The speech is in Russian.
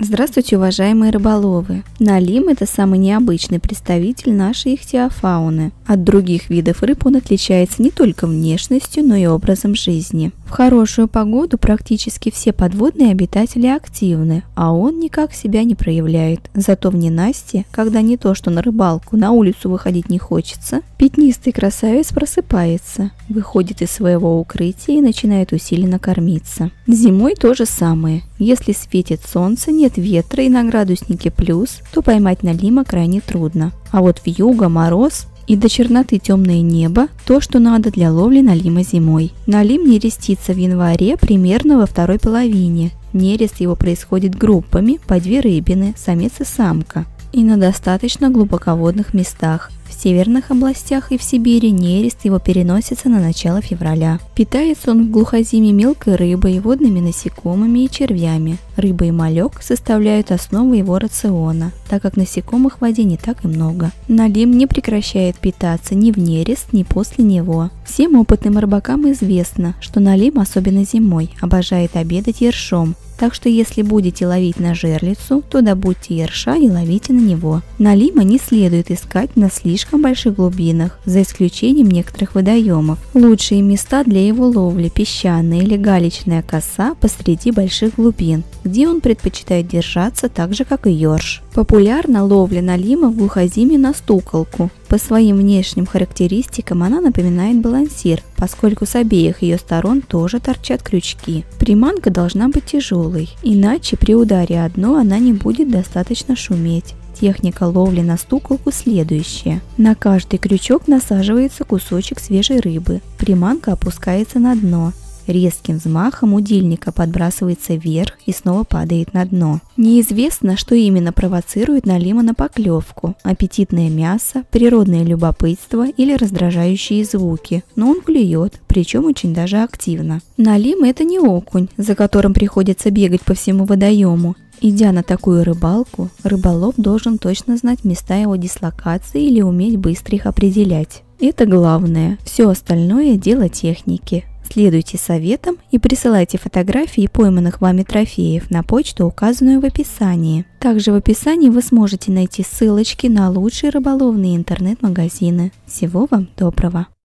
Здравствуйте, уважаемые рыболовы! Налим – это самый необычный представитель нашей ихтиофауны. От других видов рыб он отличается не только внешностью, но и образом жизни. В хорошую погоду практически все подводные обитатели активны, а он никак себя не проявляет. Зато в ненастье, когда не то что на рыбалку, на улицу выходить не хочется, пятнистый красавец просыпается, выходит из своего укрытия и начинает усиленно кормиться. Зимой то же самое. Если светит солнце, нет ветра и на градуснике плюс, то поймать налима крайне трудно. А вот вьюга, мороз и до черноты темное небо – то, что надо для ловли налима зимой. Налим нерестится в январе примерно во второй половине. Нерест его происходит группами по 2 рыбины, самец и самка, и на достаточно глубоководных местах. В северных областях и в Сибири нерест его переносится на начало февраля. Питается он в глухозиме мелкой рыбой, водными насекомыми и червями. Рыба и малек составляют основу его рациона, так как насекомых в воде не так и много. Налим не прекращает питаться ни в нерест, ни после него. Всем опытным рыбакам известно, что налим, особенно зимой, обожает обедать ершом. Так что если будете ловить на жерлицу, то добудьте ерша и ловите на него. Налима не следует искать на слишком больших глубинах, за исключением некоторых водоемов. Лучшие места для его ловли – песчаная или галечная коса посреди больших глубин, где он предпочитает держаться так же, как и ерш. Популярна ловля налима в глухозиме на стуколку. По своим внешним характеристикам она напоминает балансир, поскольку с обеих ее сторон тоже торчат крючки. Приманка должна быть тяжелой, иначе при ударе о дно она не будет достаточно шуметь. Техника ловли на стуколку следующая. На каждый крючок насаживается кусочек свежей рыбы. Приманка опускается на дно. Резким взмахом удильника подбрасывается вверх и снова падает на дно. Неизвестно, что именно провоцирует налима на поклевку – аппетитное мясо, природное любопытство или раздражающие звуки, но он клюет, причем очень даже активно. Налим – это не окунь, за которым приходится бегать по всему водоему. Идя на такую рыбалку, рыболов должен точно знать места его дислокации или уметь быстро их определять. Это главное, все остальное – дело техники. Следуйте советам и присылайте фотографии пойманных вами трофеев на почту, указанную в описании. Также в описании вы сможете найти ссылочки на лучшие рыболовные интернет-магазины. Всего вам доброго!